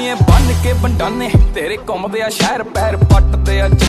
बन के बंडाने तेरे घुमदे आ शहर पैर पटदे आ